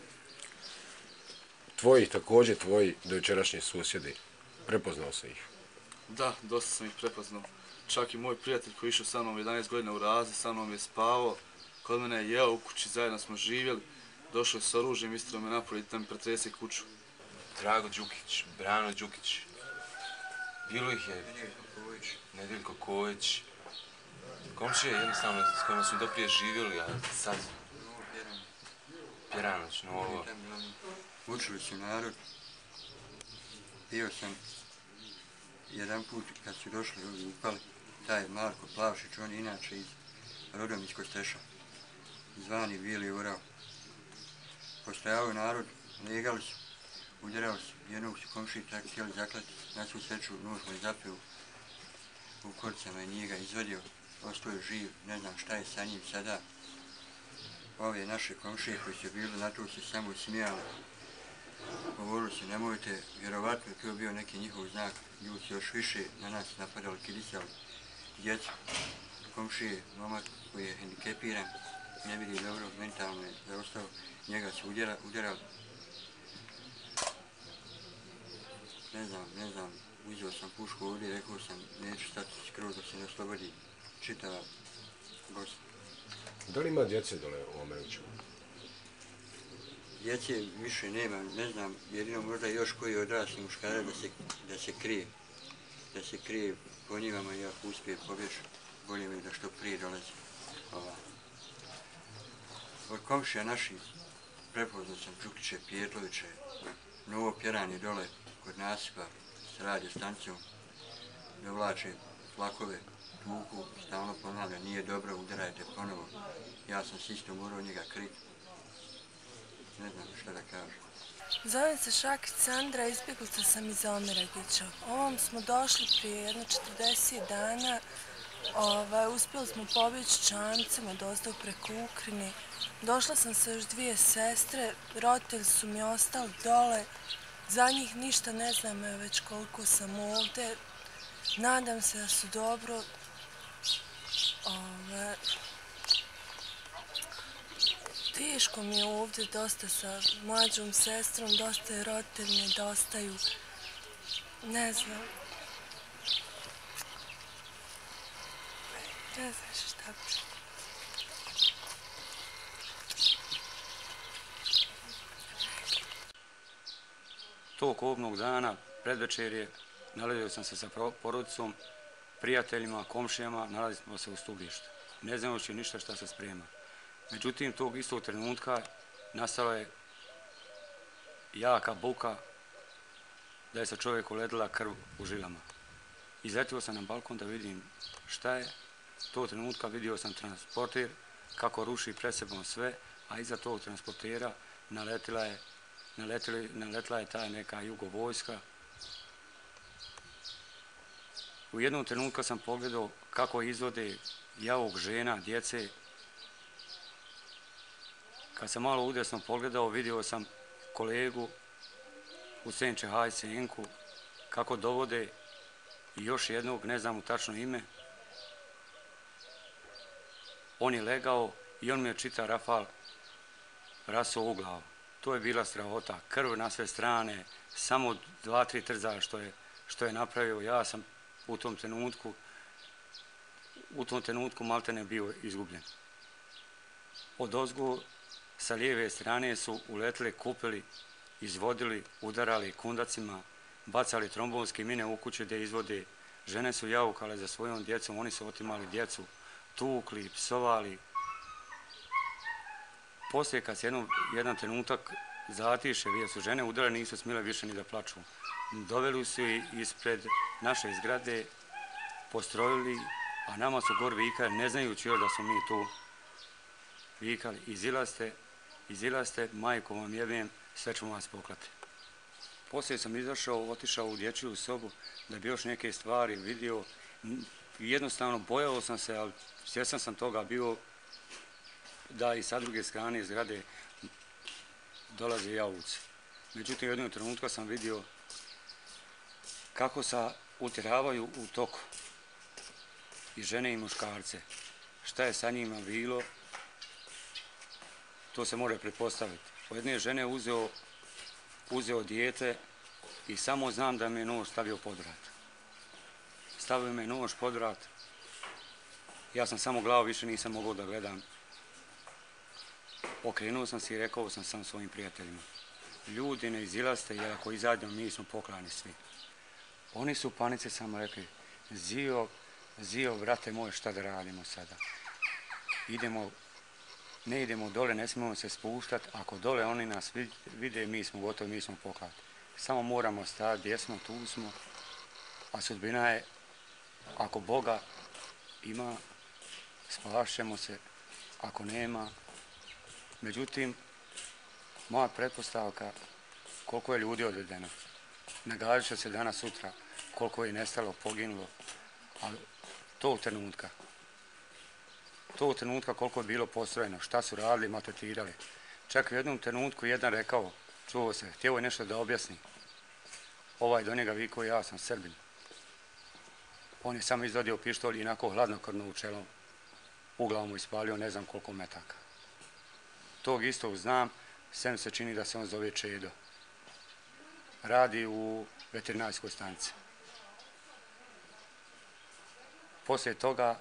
Tvoji, također tvoji dojučerašnji susjedi, prepoznao se ih? Da, dosta sam ih prepoznao. Čak i moj prijatelj koji je išao sa mnom jedanaest godina u razi, sa mnom je spavao, kod mene je jeo u kući, zajedno smo živjeli, došao je s oružjem, istro me napolje da mi pretrese kuću. Drago Đukić, Brano Đukić, bilo ih je Nedeljko Kojić, komšije jednostavno s kojima smo doprije živjeli, a sad Pjeranoć, Novo. Učili su narod. Bio sam jedan put kad su došli ovdje upali, taj Marko Plavšić, on je inače iz rodom iz Kosteša, zvani Bijeli Urao. Postojao narod, legali su, udarali su, jednog su komšiji tako htjeli zaklati, na svu sreću nož mu je zapeo u koricama i nije ga izvadio, ostao je živ, ne znam šta je sa njim sada. Ove naše komšije koji su bili na to se samo smijali. Govorili su, nemojte, vjerovatno to je bio neki njihov znak, ljudi su još više na nas napadali, kidisali djecu. Komšije, momak koji je hendikepiran, ne vidi dobro, mentalno je zaostao, njega su udarali. Ne znam, ne znam, uzeo sam pušku ovdje i rekao sam, neću stati skroz da se ne oslobodi čitava Bosna. Da li ima djece dole u Omeragićima? Djece više nema, ne znam, jedino možda još koji odrasli muškara da se, da se krije. Da se krije po njivama i ako uspije pobjeći, bolje mi da što prije dolazi. Ova. Od komšija naših prepoznao sam Đukiće, Pijetloviće, Novo Pjeranje dole kod nasipa s radio stanicom, dovlače flakove, tuku, stalno ponavlja, nije dobro, udarajte ponovo. Ja sam s isto morao njega kriti. Ne znam šta da kažem. Zovem se Šakić Sandra, izbjeglica sam iz Omeragića. Ovom smo došli prije jedno četrdeset dana. Ovaj, uspjeli smo pobjeći čamcima dosta preko Ukrajine. Došla sam sa još dvije sestre, roditelji su mi ostali dole. Za njih ništa ne znam već koliko sam ovdje. Nadam se da su dobro. Ove, teško mi je ovdje dosta sa mlađom sestrom, dosta je roditelji nedostaju. Ne znam. Ne znam šta bi. tog kobnog dana, predvečerje, nalazio sam se sa porodicom, prijateljima, komšijama, nalazili smo se u stubištu. Ne znajući ništa šta se sprema. Međutim, tog istog trenutka nastala je jaka buka da je sa čovjeku ledila krv u žilama. Izletio sam na balkon da vidim šta je. Tog trenutka vidio sam transporter kako ruši pred sebom sve, a iza tog transportera naletila je, naletila, naletila je ta neka jugovojska. U jednom trenutku sam pogledao kako izvode javog žena, djece. Kad sam malo udesno pogledao, vidio sam kolegu u Senče Hajsenku kako dovode i još jednog, ne znam mu tačno ime. On je legao i on mi je čita rafal rasuo u glavu. To je bila strahota, krv na sve strane, samo dva, tri trzaja što je, što je napravio. Ja sam u tom trenutku, u tom trenutku maltene bio izgubljen. Od ozgo sa lijeve strane su uletili, kupili, izvodili, udarali kundacima, bacali trombonske mine u kuće gdje izvode. Žene su jaukale za svojom djecom, oni su otimali djecu, tukli, psovali. Poslije kad se jednom, jedan trenutak zatiše, gdje su žene udale, nisu smjele više ni da plaču. Doveli su i ispred naše zgrade, postrojili, a nama su gor vikali, ne znajući još da smo mi tu vikali. Izilazite, izilazite, majko vam jebem, sve ćemo vas poklati. Poslije sam izašao, otišao u dječju sobu da bi još neke stvari vidio. Jednostavno bojao sam se, ali svjestan sam toga bio da i sa druge strane zgrade dolaze javuci. Međutim, u jednom trenutku sam vidio kako se utjeravaju u toku i žene i muškarce. Šta je sa njima bilo, to se može pretpostaviti. Od jedne žene uzeo, uzeo dijete i samo znam da mi je nož stavio pod vrat. Stavio me nož pod vrat. Ja sam samo glavu, više nisam mogao da gledam. Okrenuo sam se i rekao sam sam svojim prijateljima. Ljudi, ne izilazite, jer ako izađemo, mi smo poklani svi. Oni su u panici samo rekli, Zio, Zio, brate moj, šta da radimo sada? Idemo, ne idemo dole, ne smijemo se spuštati. Ako dole oni nas vide, mi smo gotovi, mi smo poklani. Samo moramo stati, gdje smo, tu smo. A sudbina je, ako Boga ima, spašćemo se, ako nema. Međutim, moja pretpostavka, koliko je ljudi odvedeno, nagađat će se danas sutra, koliko je nestalo, poginulo, ali tog trenutka, tog trenutka koliko je bilo postrojeno, šta su radili, maltretirali. Čak u jednom trenutku jedan rekao, čuo se, htio je nešto da objasni. Ovaj do njega vikao, ja sam Srbin. On je samo izvadio pištolj i inako hladnokrvno u čelo, u glavu mu ispalio ne znam koliko metaka. Tog istog znam, sem se čini da se on zove Čedo. Radi u veterinarskoj stanici. Poslije toga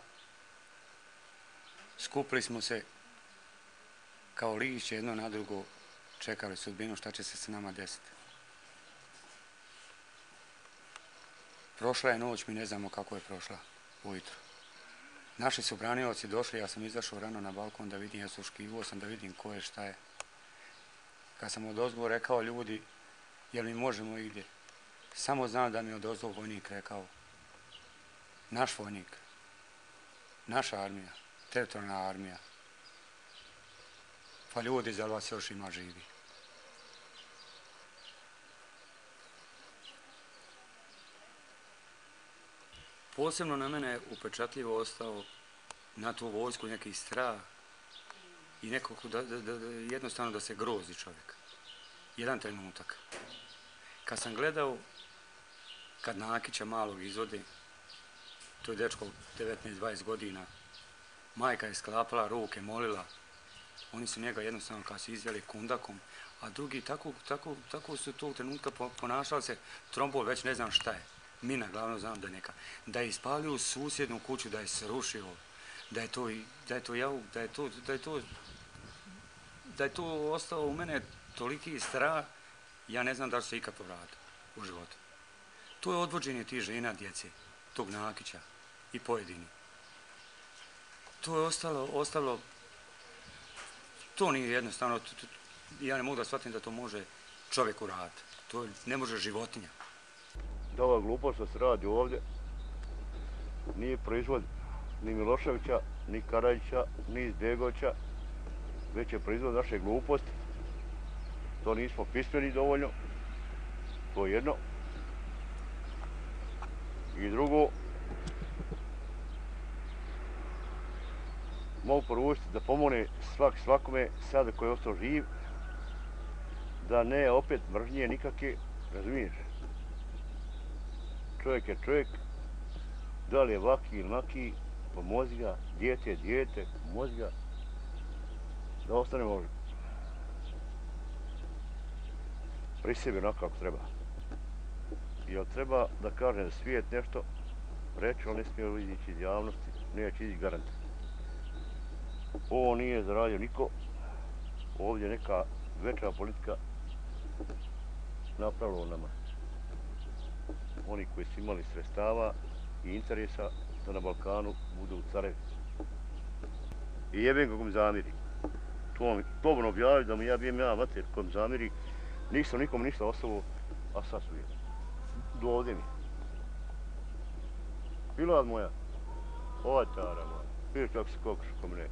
skupili smo se kao lišće jedno na drugo, čekali sudbinu šta će se s nama desiti. Prošla je noć, mi ne znamo kako je prošla ujutro. Naši su branioci došli, ja sam izašao rano na balkon da vidim, ja sam škivuo sam da vidim ko je, šta je. Kad sam odozgo rekao ljudi, jel mi možemo igdje? Samo znam da mi je odozgo vojnik rekao, naš vojnik, naša armija, teritorijalna armija. Pa ljudi, za vas još ima živi. Posebno na mene je upečatljivo ostao na tu vojsku neki strah i nekako da, da, da, jednostavno da se grozi čovjek. Jedan trenutak. Kad sam gledao, kad Nakića malog izvode, to je dečko devetnaest dvadeset godina, majka je sklapala ruke, molila, oni su njega jednostavno kad su izveli kundakom, a drugi tako, tako, tako su tog trenutka ponašali se, trombol već ne znam šta je. Mina, glavno znam da je neka, da je ispalio susjednu kuću, da je srušio, da je to, da je to javu, da je to, da je to, da je to ostalo u mene toliki strah, ja ne znam da li se ikad povratio u životu. To je odvođenje tih žena, djece, tog Nakića i pojedini. To je ostalo, ostalo, to nije jednostavno, to, to, ja ne mogu da shvatim da to može čovjek uraditi. To ne može životinja. Da ova glupost što se radi ovdje nije proizvod ni Miloševića, ni Karađića, ni Izbegovića, već je proizvod naše gluposti. To nismo pismeni dovoljno, to je jedno. I drugo, mogu poručiti da pomogne svak svakome sada koji je ostao živ, da ne opet mržnje nikakve, razumiješ? Čovjek je čovjek, da li je vaki ili maki, pomozi ga, dijete je dijete, pomozi ga, da ostanemo pri sebi onako kako treba. Jer treba da kaže da svijet nešto, reći, on ne smije izići iz javnosti, neće izići garant. Ovo nije zaradio niko, ovdje neka veća politika napravila nama. Oni koji su imali sredstava i interesa da na Balkanu budu carevi. I jebem kako mi zamiri. To mi slobodno objaviti da mu ja bijem ja mater kako mi zamiri. Nisam nikom ništa ostavio, a sad su je. Do ovdje mi. Pilad moja, ova tara moja, vidiš kako se kokoš ko mene.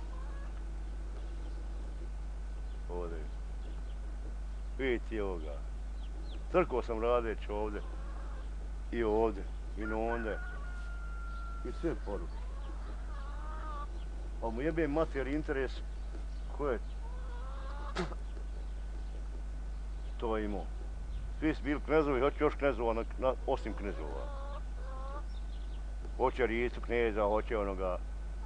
Ovdje. Vidite ovoga. Trkao sam radeći ovdje. I ovdje, i na onda. I sve poruke. A mu jebe mater interes ko je to imao. Svi su bili knezovi, hoće još knezova, na, na, osim knezova. Hoće Ricu kneza, hoće onoga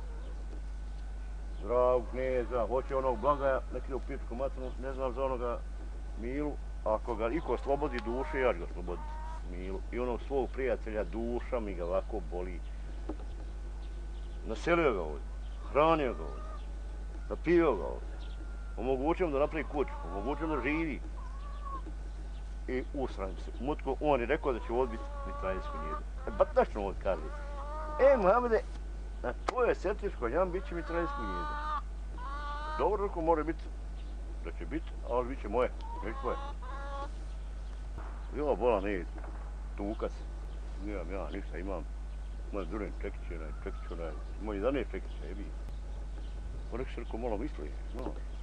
Dragu kneza, hoće onog Blagaja, neki u pičku maternu, ne znam za onoga Milu. Ako ga iko oslobodi duše, ja ću ga osloboditi Milu. I onog svog prijatelja duša mi ga ovako boli. Naselio ga ovdje, hranio ga ovdje, napio ga ovdje. Omogućio mu da napravi kuću, omogućio da živi. I usram se. Mutko, on je rekao da će odbiti mitraljsku njedu. E, ba tačno ovdje kaže. E, Mohamede, na tvojoj srtiškoj jam bit će mitraljsku njedu. Dobro, rekao, mora biti, da će biti, ali bit će moje, neće tvoje. Ja, bola, ne, tukac. Nemam ja ništa, imam. Moj drugi čekić, onaj, čekić, onaj, moj jedanaest čekića je bi. On rekao, rekao, malo misli, malo.